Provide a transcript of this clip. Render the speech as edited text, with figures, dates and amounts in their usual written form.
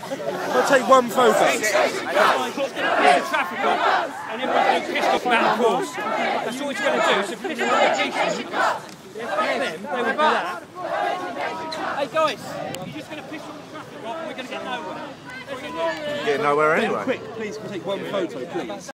I'll take one photo. It's a traffic on, and everyone's going to piss off about the course. That's all it's going to do. So if you listen to the decent, them, they will do that. Hey guys, you're just going to piss off the traffic off and we're going to get nowhere. Get nowhere anyway. Quick, please, can we take one photo, please?